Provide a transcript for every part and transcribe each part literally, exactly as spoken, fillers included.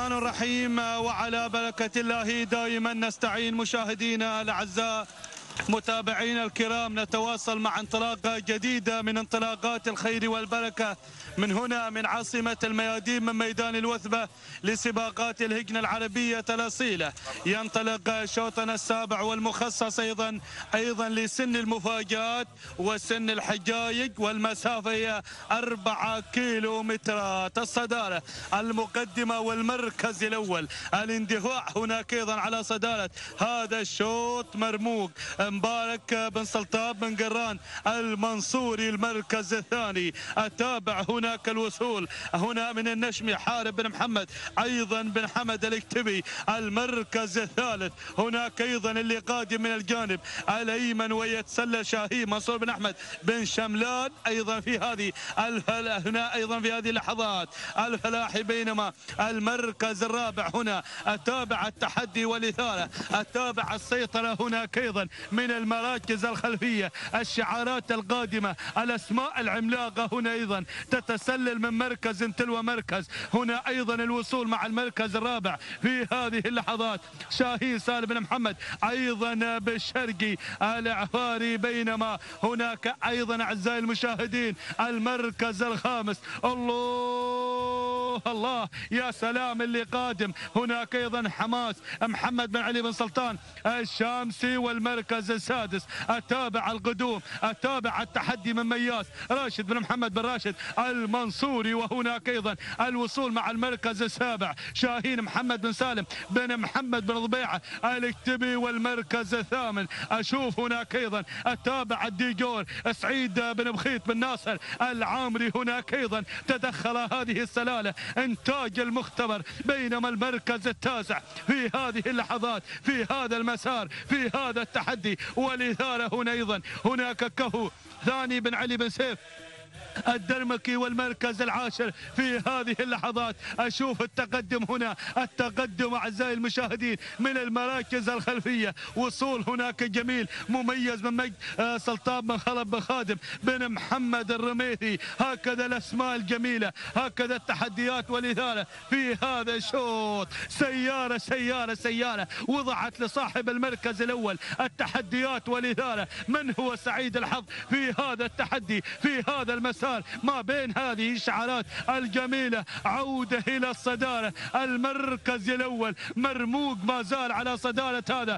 الرحمن الرحيم. وعلى بركة الله دائما نستعين. مشاهدينا الأعزاء، متابعينا الكرام، نتواصل مع انطلاقة جديدة من انطلاقات الخير والبركة من هنا من عاصمة الميادين، من ميدان الوثبة لسباقات الهجنة العربية الأصيلة. ينطلق شوطنا السابع والمخصص أيضا أيضا لسن المفاجآت وسن الحجايج، والمسافة هي أربعة كيلو مترات. الصدارة المقدمة والمركز الأول. الاندفاع هناك أيضا على صدارة هذا الشوط مرموق مبارك بن سلطان بن قران المنصوري المركز الثاني. التابع هناك الوصول هنا من النشمي حارب بن محمد ايضا بن حمد الاكتبي المركز الثالث. هناك ايضا اللي قادم من الجانب الايمن ويتسلل شاهين منصور بن احمد بن شملان ايضا في هذه الفلاح. هنا ايضا في هذه اللحظات الفلاحي، بينما المركز الرابع هنا التابع التحدي والاثاره. التابع السيطره هناك ايضا من المراكز الخلفيه. الشعارات القادمه، الاسماء العملاقه هنا ايضا تتسلل من مركز تلو مركز. هنا ايضا الوصول مع المركز الرابع في هذه اللحظات شاهين سالم بن محمد ايضا بالشرقي العفاري. بينما هناك ايضا اعزائي المشاهدين المركز الخامس. الله الله يا سلام اللي قادم. هناك ايضا حماس محمد بن علي بن سلطان الشامسي، والمركز السادس التابع القدوم التابع التحدي من مياس راشد بن محمد بن راشد المنصوري. وهناك ايضا الوصول مع المركز السابع شاهين محمد بن سالم بن محمد بن ضبيعه الاكتبي، والمركز الثامن اشوف هناك ايضا التابع الديجور سعيد بن بخيت بن ناصر العامري. هناك ايضا تدخل هذه السلاله انتاج المختبر. بينما المركز التاسع في هذه اللحظات في هذا المسار في هذا التحدي والاثاره. هنا ايضا هناك كفو ثاني بن علي بن سيف الدرمكي، والمركز العاشر في هذه اللحظات. اشوف التقدم هنا التقدم اعزائي المشاهدين من المراكز الخلفيه. وصول هناك جميل مميز من مجد سلطان بن خلب بن خادم بن محمد الرميثي. هكذا الاسماء الجميله، هكذا التحديات والاثاره في هذا الشوط. سياره سياره سياره وضعت لصاحب المركز الاول التحديات والاثاره. من هو سعيد الحظ في هذا التحدي في هذا المسار ما بين هذه الشعارات الجميلة؟ عودة إلى الصدارة. المركز الأول مرموق ما زال على صدارة هذا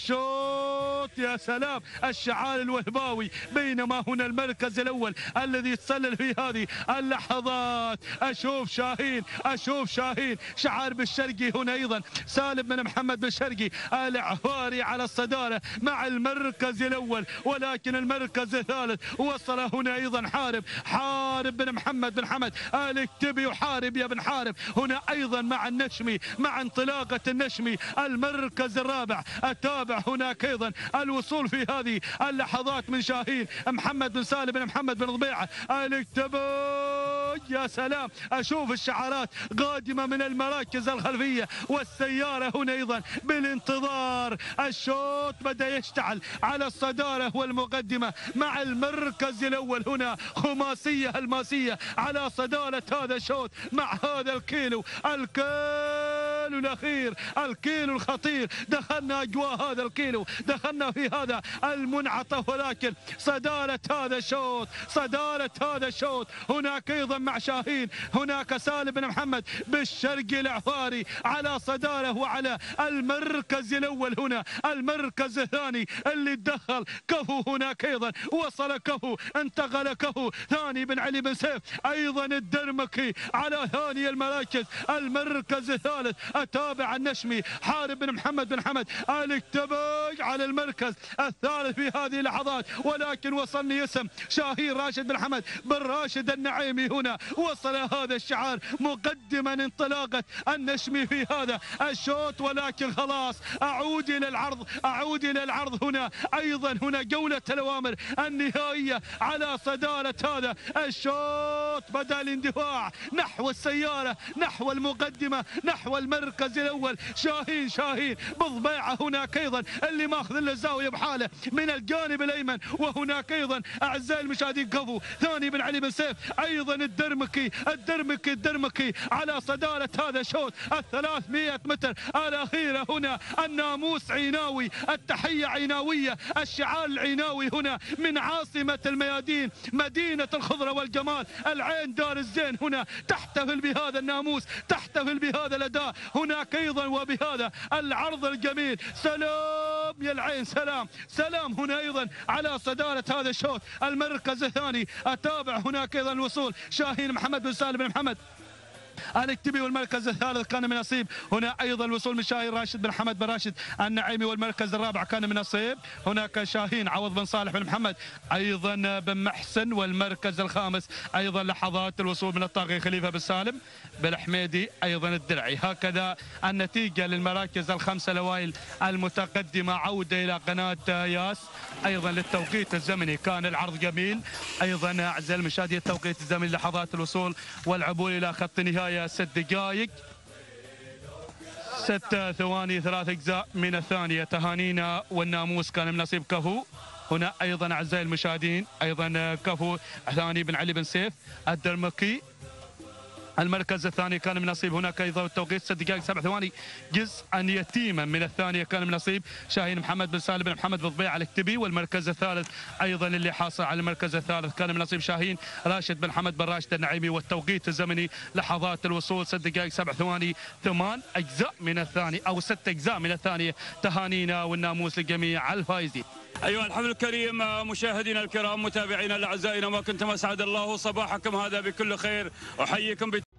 الشوط. يا سلام الشعار الوهباوي. بينما هنا المركز الأول الذي يتسلل في هذه اللحظات. أشوف شاهين أشوف شاهين شعار بالشرقي. هنا أيضا سالم بن محمد بالشرقي العفاري على الصدارة مع المركز الأول. ولكن المركز الثالث وصل هنا أيضا حارب حارب بن محمد بن حمد الاكتبي. وحارب يا بن حارب هنا ايضا مع النشمي مع انطلاقه النشمي. المركز الرابع التابع هناك ايضا الوصول في هذه اللحظات من شاهين محمد بن سالم بن محمد بن ضبيعه الاكتبي. يا سلام اشوف الشعارات قادمه من المراكز الخلفيه. والسياره هنا ايضا بالانتظار. الشوط بدا يشتعل على الصداره والمقدمه مع المركز الاول. هنا خماسيه الماسيه على صداره هذا الشوط مع هذا الكيلو الكيلو الاخير الكيلو الخطير. دخلنا اجواء هذا الكيلو، دخلنا في هذا المنعطف. ولكن صداره هذا الشوط صداره هذا الشوط هناك ايضا مع شاهين. هناك سالم بن محمد بالشرقي العفاري على صداره وعلى المركز الاول. هنا المركز الثاني اللي تدخل كفو. هناك ايضا وصل كفو انتقل كفو ثاني بن علي بن سيف ايضا الدرمكي على ثاني المراكز. المركز الثالث التابع النشمي حارب بن محمد بن حمد الاكتبي على المركز الثالث في هذه اللحظات. ولكن وصلني اسم شاهين راشد بن حمد بن راشد النعيمي. هنا وصل هذا الشعار مقدما انطلاقه النشمي في هذا الشوط. ولكن خلاص اعود الى العرض اعود الى العرض. هنا ايضا هنا جوله الاوامر النهائيه على صداره هذا الشوط. الشوط بدأ الاندفاع نحو السيارة، نحو المقدمة، نحو المركز الأول. شاهين شاهين بالضبيعة هناك أيضا اللي ماخذ له الزاوية بحاله من الجانب الأيمن. وهناك أيضا أعزائي المشاهدين كفو ثاني بن علي بن سيف، أيضا الدرمكي الدرمكي الدرمكي على صدارة هذا الشوط الثلاثمائة متر الأخيرة. هنا الناموس عيناوي، التحية عيناوية، الشعار العيناوي هنا من عاصمة الميادين، مدينة الخضرة والجمال، العين دار الزين. هنا تحتفل بهذا الناموس، تحتفل بهذا الأداء. هناك أيضا وبهذا العرض الجميل. سلام يا العين، سلام سلام. هنا أيضا على صدارة هذا الشوط المركز الثاني. أتابع هناك أيضا الوصول شاهين محمد بن سالم بن محمد الكتبي، والمركز الثالث كان من نصيب هنا ايضا الوصول من شاهين راشد بن حمد بن راشد النعيمي، والمركز الرابع كان من نصيب هناك شاهين عوض بن صالح بن محمد ايضا بن محسن، والمركز الخامس ايضا لحظات الوصول من الطاغي خليفه بن سالم بالحميدي ايضا الدرعي. هكذا النتيجه للمراكز الخمسه الاوائل المتقدمه. عوده الى قناه ياس ايضا للتوقيت الزمني، كان العرض جميل ايضا اعزائي المشاهدين. التوقيت الزمني لحظات الوصول والعبور الى خط نهايه ست دقائق ست ثواني ثلاث اجزاء من الثانيه. تهانينا والناموس كان من نصيب كفو. هنا ايضا اعزائي المشاهدين ايضا كفو ثاني بن علي بن سيف الدرمكي، المركز الثاني كان من نصيب هناك ايضا التوقيت ست دقائق سبع ثواني جزءا يتيما من الثانيه كان من نصيب شاهين محمد بن سالم بن محمد بالضبيعه الكتبي، والمركز الثالث ايضا اللي حاصل على المركز الثالث كان من نصيب شاهين راشد بن حمد بن راشد النعيمي، والتوقيت الزمني لحظات الوصول ست دقائق سبع ثواني ثمان اجزاء من الثانيه او ست اجزاء من الثانيه. تهانينا والناموس لجميع الفائزين. أيها الحفل الكريم مشاهدينا الكرام متابعينا الأعزاء، ما كنتم أسعد الله صباحكم هذا بكل خير. أحييكم